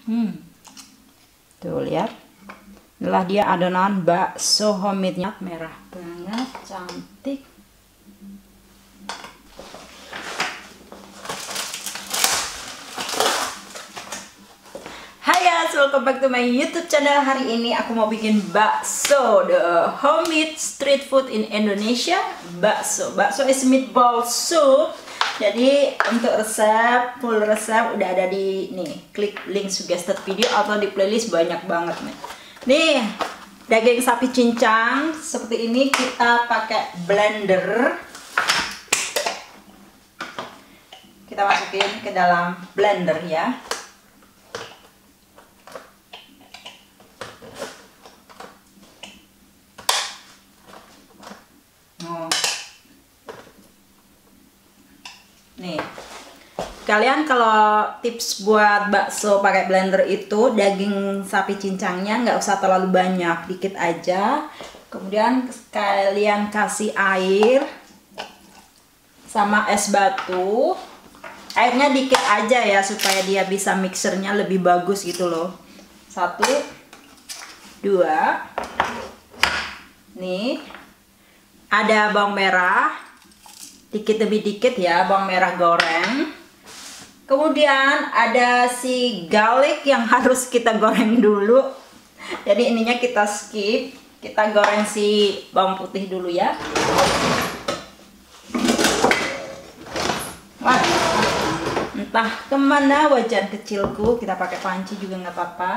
Tuh lihat. Inilah dia adonan bakso homemade-nya, merah banget, cantik. Hai guys, welcome back to my YouTube channel. Hari ini aku mau bikin bakso, the homemade street food in Indonesia. Bakso is meatball soup. Jadi untuk resep, full resep udah ada di nih, klik link suggested video atau di playlist, banyak banget nih. Nih, daging sapi cincang seperti ini kita pakai blender. Kita masukin ke dalam blender ya. Nih, kalian kalau tips buat bakso pakai blender itu daging sapi cincangnya nggak usah terlalu banyak, dikit aja. Kemudian kalian kasih air sama es batu. Airnya dikit aja ya supaya dia bisa mixernya lebih bagus gitu loh. 1, 2. Nih, ada bawang merah. Dikit demi dikit ya, bawang merah goreng. Kemudian ada si garlic yang harus kita goreng dulu. Jadi ininya kita skip. Kita goreng si bawang putih dulu ya. Wah, entah kemana wajan kecilku. Kita pakai panci juga nggak apa-apa.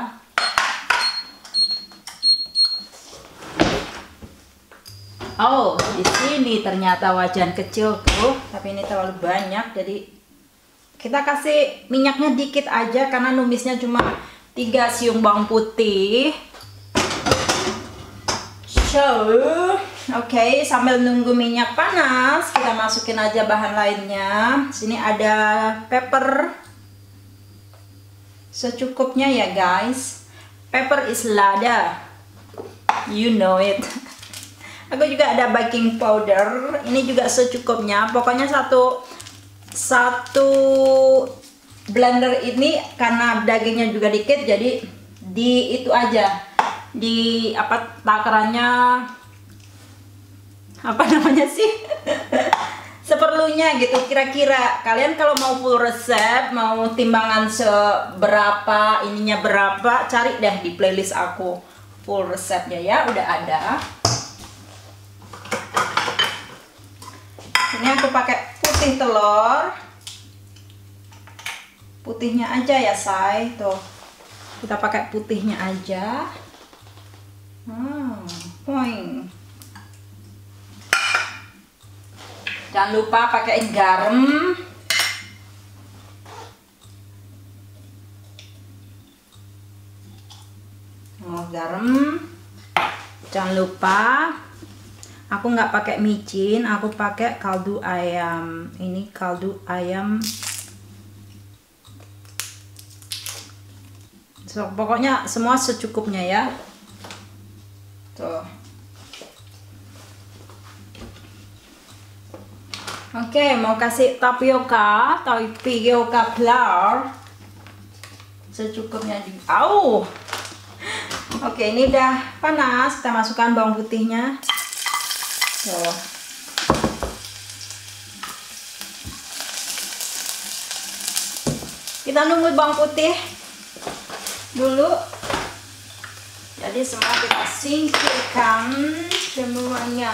Oh, di sini ternyata wajan kecilku, tapi ini terlalu banyak, jadi kita kasih minyaknya dikit aja karena numisnya cuma 3 siung bawang putih. So, oke, sambil nunggu minyak panas, kita masukin aja bahan lainnya. Sini ada pepper secukupnya ya guys. Pepper is lada, you know it. Aku juga ada baking powder, ini juga secukupnya. Pokoknya satu blender ini karena dagingnya juga dikit, jadi di itu aja, di apa takarannya, apa namanya sih, seperlunya gitu kira-kira. Kalian kalau mau full resep, mau timbangan seberapa, ininya berapa, cari deh di playlist aku full resepnya ya, udah ada. Ini aku pakai putih telur, putihnya aja ya say, tuh kita pakai putihnya aja. Poing. Jangan lupa pakai garam. Garam. Jangan lupa. Aku nggak pakai micin, aku pakai kaldu ayam. Ini kaldu ayam. So, pokoknya semua secukupnya ya. Tuh. Oke, mau kasih tapioka flour secukupnya juga. Oke, ini udah panas. Kita masukkan bawang putihnya. Tuh. Kita nunggu bawang putih dulu. Jadi semua kita singkirkan semuanya.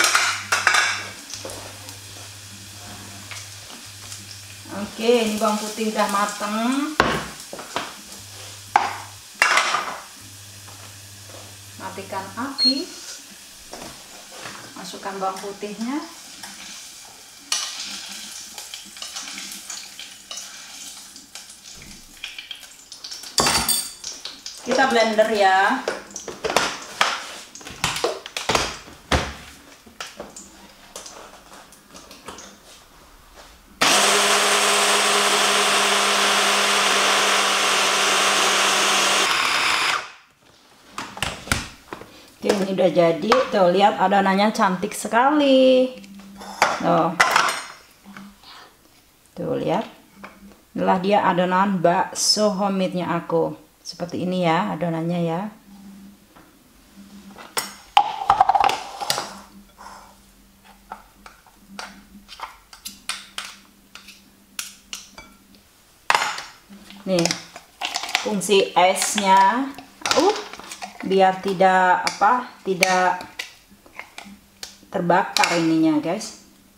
Oke, ini bawang putih udah mateng. Matikan api. Masukkan bawang putihnya. Kita blender ya. Oke, ini udah jadi. Tuh, lihat adonannya cantik sekali. Tuh lihat. Inilah dia adonan bakso homemade-nya aku. Seperti ini ya adonannya ya. Nih, fungsi esnya biar tidak terbakar ininya, guys.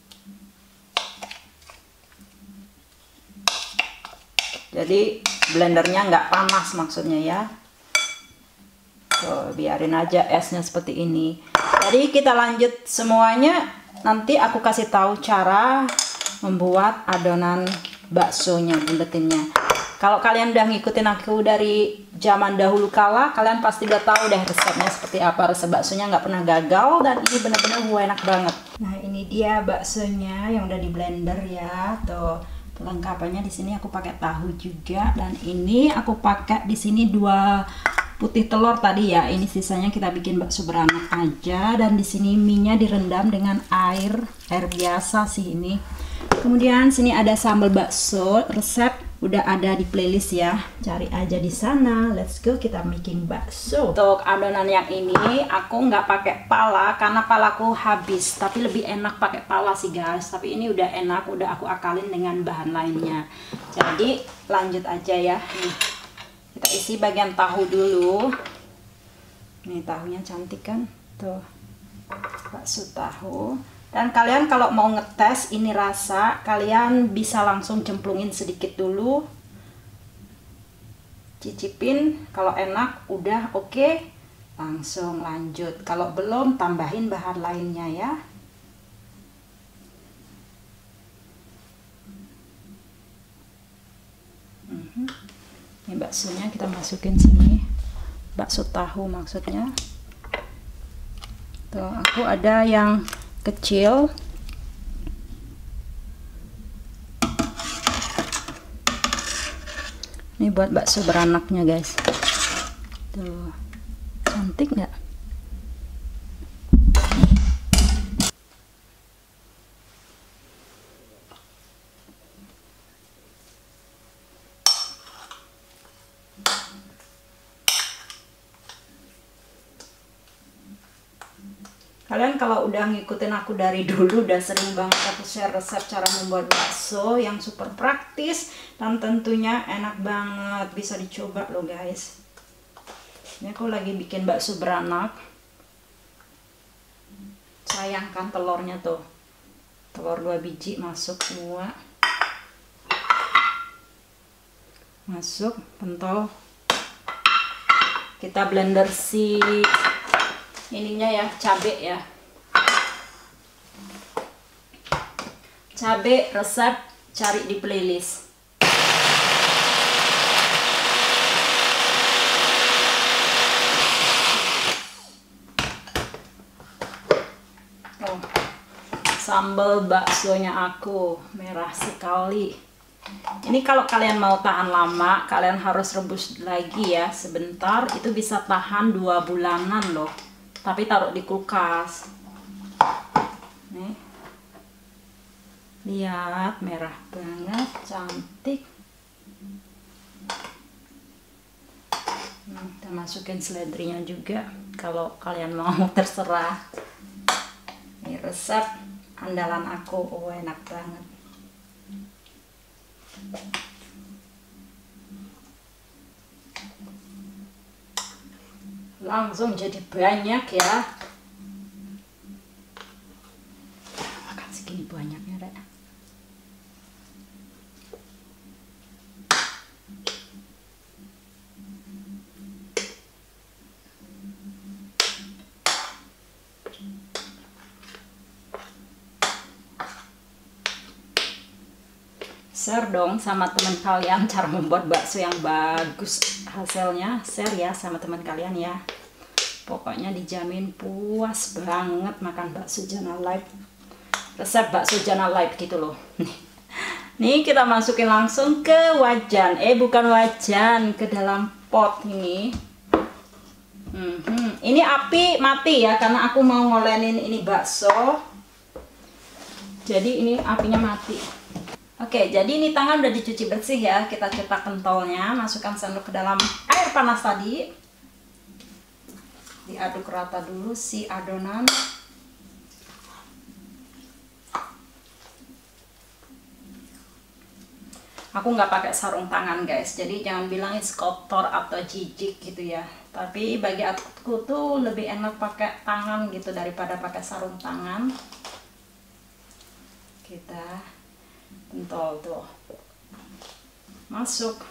Jadi blendernya nggak panas maksudnya ya. Tuh, biarin aja esnya seperti ini. Jadi kita lanjut semuanya. Nanti aku kasih tahu cara membuat adonan baksonya, buletinnya. Kalau kalian udah ngikutin aku dari zaman dahulu kala, kalian pasti udah tahu deh resepnya seperti apa. Resep baksonya nggak pernah gagal dan ini bener-bener enak banget. Nah, ini dia baksonya yang udah di blender ya. Tuh, pelengkapannya di sini aku pakai tahu juga, dan ini aku pakai di sini 2 putih telur tadi ya. Ini sisanya kita bikin bakso beranak aja, dan di sini mie-nya direndam dengan air biasa sih ini. Kemudian sini ada sambal bakso, resep udah ada di playlist ya, cari aja di sana. Let's go, kita making bakso. Untuk adonan yang ini aku nggak pakai pala karena palaku habis, tapi lebih enak pakai pala sih guys. Tapi ini udah enak, udah aku akalin dengan bahan lainnya. Jadi lanjut aja ya. Nih, kita isi bagian tahu dulu. Nih tahunya cantik kan, tuh bakso tahu. Dan kalian kalau mau ngetes ini rasa, kalian bisa langsung cemplungin sedikit dulu, cicipin. Kalau enak udah oke, langsung lanjut. Kalau belum, tambahin bahan lainnya ya. Ini baksonya kita masukin sini, bakso tahu maksudnya. Tuh, aku ada yang kecil. Ini buat bakso beranaknya guys. Tuh, cantik nggak? Kalian kalau udah ngikutin aku dari dulu, udah sering banget aku share resep cara membuat bakso yang super praktis dan tentunya enak banget, bisa dicoba loh guys. Ini aku lagi bikin bakso beranak. Sayang kan telurnya tuh, telur 2 biji masuk semua, masuk pentol. Kita blender si ininya ya, cabe ya, cabe resep cari di playlist. Oh, sambal baksonya aku merah sekali. Ini kalau kalian mau tahan lama, kalian harus rebus lagi ya sebentar, itu bisa tahan 2 bulanan loh. Tapi taruh di kulkas. Nih, lihat merah banget, cantik. Kita masukin seledrinya juga kalau kalian mau, terserah. Ini resep andalan aku, enak banget. Langsung jadi banyak ya. Makan segini banyaknya Rek. Share dong sama teman kalian cara membuat bakso yang bagus hasilnya. Share ya sama teman kalian ya. Pokoknya dijamin puas banget makan bakso Jana Live. Resep bakso Jana Live gitu loh. Nih kita masukin langsung ke wajan. Bukan wajan, ke dalam pot ini. Ini api mati ya, karena aku mau ngolenin ini bakso. Jadi ini apinya mati. Oke, jadi ini tangan udah dicuci bersih ya. Kita cetak pentolnya, masukkan sendok ke dalam air panas tadi. Diaduk rata dulu si adonan. Aku nggak pakai sarung tangan guys, jadi jangan bilang itu kotor atau jijik gitu ya. Tapi bagi aku tuh lebih enak pakai tangan gitu daripada pakai sarung tangan. Kita pentol tuh masuk.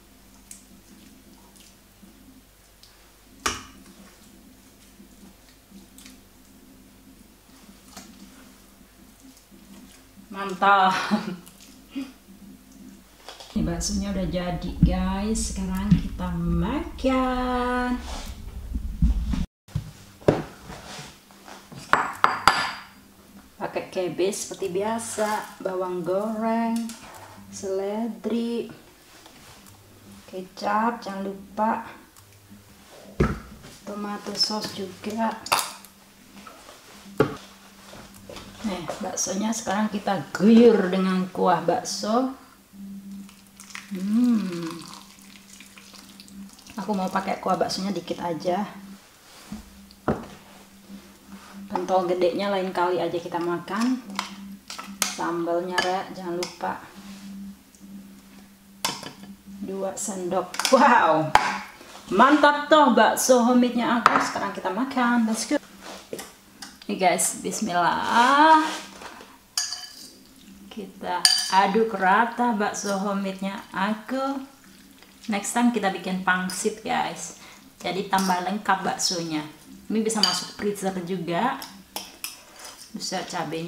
Mantap. Ini baksonya udah jadi guys. Sekarang kita makan. Pakai cabbage seperti biasa, bawang goreng, seledri, kecap, jangan lupa, tomato sauce juga. Nih, baksonya sekarang kita guyur dengan kuah bakso. Aku mau pakai kuah baksonya dikit aja. Pentol gedenya lain kali aja kita makan. Sambalnya jangan lupa 2 sendok. Wow, mantap toh bakso homemade-nya aku. Sekarang kita makan. Let's go. Nih guys, bismillah. Kita aduk rata bakso homemade-nya aku. Next time kita bikin pangsit guys. Jadi tambah lengkap baksonya. Ini bisa masuk freezer juga. Bisa cabenya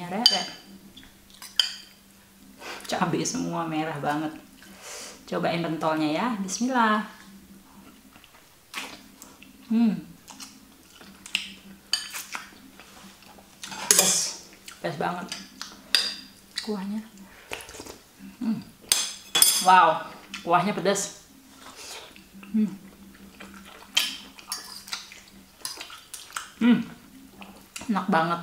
cabai semua merah banget. Cobain pentolnya ya. Bismillah. Pedas banget kuahnya. Wow, kuahnya pedas. Enak banget.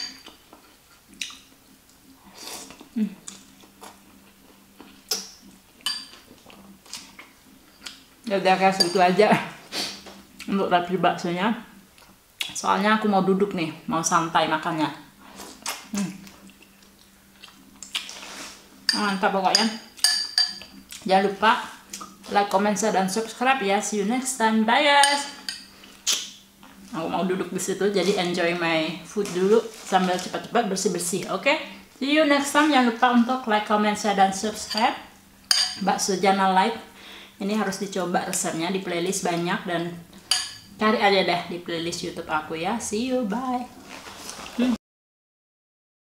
Ya udah kayak segitu aja untuk review baksonya. Soalnya aku mau duduk nih, mau santai makannya. Mantap pokoknya. Jangan lupa like, comment, share, dan subscribe ya. See you next time. Bye guys. Aku mau duduk di situ, jadi enjoy my food dulu sambil cepat-cepat bersih-bersih. Oke? See you next time. Jangan lupa untuk like, comment, share, dan subscribe. Bakso Jana Light. Ini harus dicoba resepnya, di playlist banyak, dan cari aja deh di playlist YouTube aku ya. See you. Bye.